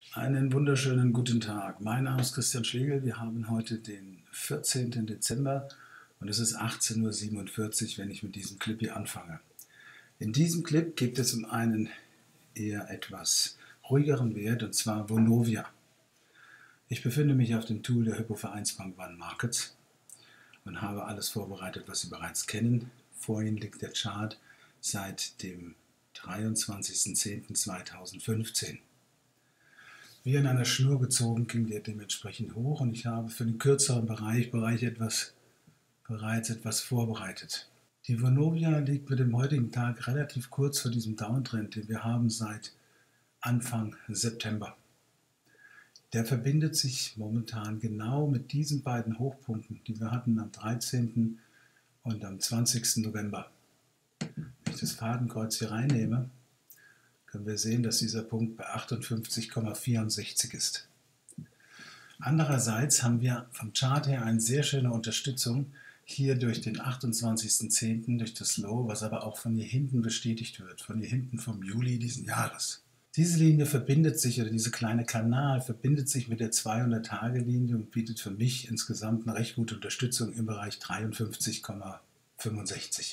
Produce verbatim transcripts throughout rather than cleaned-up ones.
Einen wunderschönen guten Tag. Mein Name ist Christian Schlegel. Wir haben heute den vierzehnten Dezember und es ist achtzehn Uhr siebenundvierzig, wenn ich mit diesem Clip hier anfange. In diesem Clip geht es um einen eher etwas ruhigeren Wert, und zwar Vonovia. Ich befinde mich auf dem Tool der Hypo-Vereinsbank One Markets und habe alles vorbereitet, was Sie bereits kennen. Vor Ihnen liegt der Chart seit dem dreiundzwanzigsten zehnten zweitausendfünfzehn. Wie in einer Schnur gezogen ging der dementsprechend hoch, und ich habe für den kürzeren Bereich, Bereich etwas, bereits etwas vorbereitet. Die Vonovia liegt mit dem heutigen Tag relativ kurz vor diesem Downtrend, den wir haben seit Anfang September. Der verbindet sich momentan genau mit diesen beiden Hochpunkten, die wir hatten am dreizehnten und am zwanzigsten November. Wenn ich das Fadenkreuz hier reinnehme, können wir sehen, dass dieser Punkt bei achtundfünfzig Komma vierundsechzig ist. Andererseits haben wir vom Chart her eine sehr schöne Unterstützung hier durch den achtundzwanzigsten zehnten, durch das Low, was aber auch von hier hinten bestätigt wird, von hier hinten vom Juli diesen Jahres. Diese Linie verbindet sich, oder dieser kleine Kanal verbindet sich mit der zweihundert-Tage-Linie und bietet für mich insgesamt eine recht gute Unterstützung im Bereich dreiundfünfzig Komma fünfundsechzig.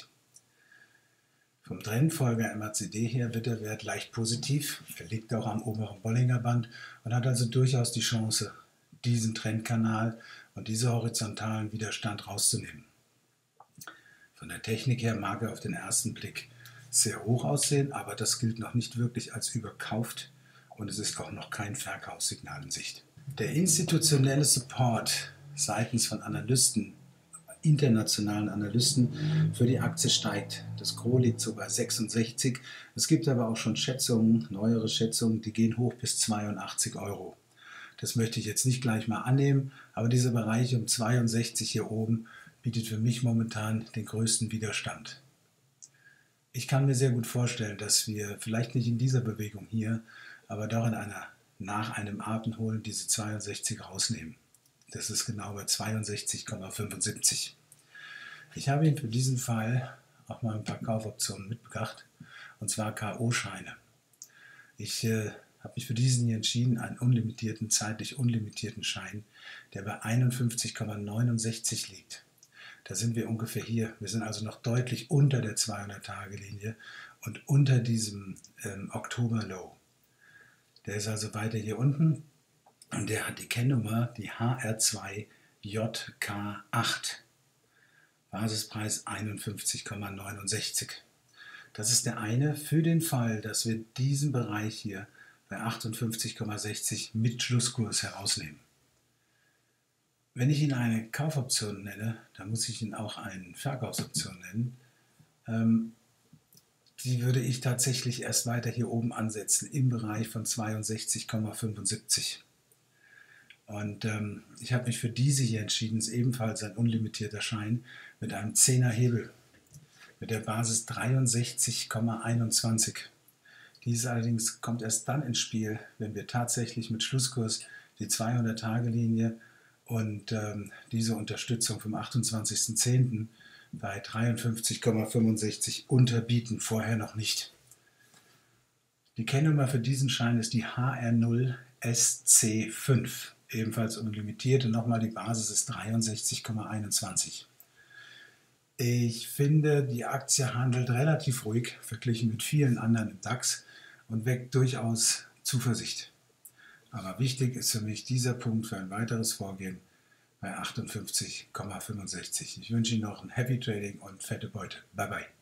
Vom Trendfolger M A C D her wird der Wert leicht positiv. Er liegt auch am oberen Bollinger Band und hat also durchaus die Chance, diesen Trendkanal und diesen horizontalen Widerstand rauszunehmen. Von der Technik her mag er auf den ersten Blick sehr hoch aussehen, aber das gilt noch nicht wirklich als überkauft, und es ist auch noch kein Verkaufssignal in Sicht. Der institutionelle Support seitens von Analysten, internationalen Analysten, für die Aktie steigt. Das Gros liegt so bei sechsundsechzig. Es gibt aber auch schon Schätzungen, neuere Schätzungen, die gehen hoch bis zweiundachtzig Euro. Das möchte ich jetzt nicht gleich mal annehmen, aber dieser Bereich um zweiundsechzig hier oben bietet für mich momentan den größten Widerstand. Ich kann mir sehr gut vorstellen, dass wir vielleicht nicht in dieser Bewegung hier, aber doch in einer, nach einem Atemholen diese zweiundsechzig rausnehmen. Das ist genau bei zweiundsechzig Komma fünfundsiebzig. Ich habe Ihnen für diesen Fall auch mal ein paar Kaufoptionen mitgebracht, und zwar K O-Scheine. Ich äh, habe mich für diesen hier entschieden, einen unlimitierten, zeitlich unlimitierten Schein, der bei einundfünfzig Komma neunundsechzig liegt. Da sind wir ungefähr hier. Wir sind also noch deutlich unter der zweihundert-Tage-Linie und unter diesem ähm, Oktober-Low. Der ist also weiter hier unten. Und der hat die Kennnummer, die H R zwei J K acht. Basispreis einundfünfzig Komma neunundsechzig. Das ist der eine für den Fall, dass wir diesen Bereich hier bei achtundfünfzig Komma sechzig mit Schlusskurs herausnehmen. Wenn ich Ihnen eine Kaufoption nenne, dann muss ich Ihnen auch eine Verkaufsoption nennen. Ähm, die würde ich tatsächlich erst weiter hier oben ansetzen, im Bereich von zweiundsechzig Komma fünfundsiebzig. Und ähm, ich habe mich für diese hier entschieden, ist ebenfalls ein unlimitierter Schein mit einem zehner Hebel, mit der Basis dreiundsechzig Komma einundzwanzig. Dies allerdings kommt erst dann ins Spiel, wenn wir tatsächlich mit Schlusskurs die zweihundert-Tage-Linie und ähm, diese Unterstützung vom achtundzwanzigsten zehnten bei dreiundfünfzig Komma fünfundsechzig unterbieten, vorher noch nicht. Die Kennnummer für diesen Schein ist die H R null S C fünf. Ebenfalls unlimitiert, und nochmal die Basis ist dreiundsechzig Komma einundzwanzig. Ich finde, die Aktie handelt relativ ruhig, verglichen mit vielen anderen im DAX, und weckt durchaus Zuversicht. Aber wichtig ist für mich dieser Punkt für ein weiteres Vorgehen bei achtundfünfzig Komma fünfundsechzig. Ich wünsche Ihnen noch ein Happy Trading und fette Beute. Bye bye.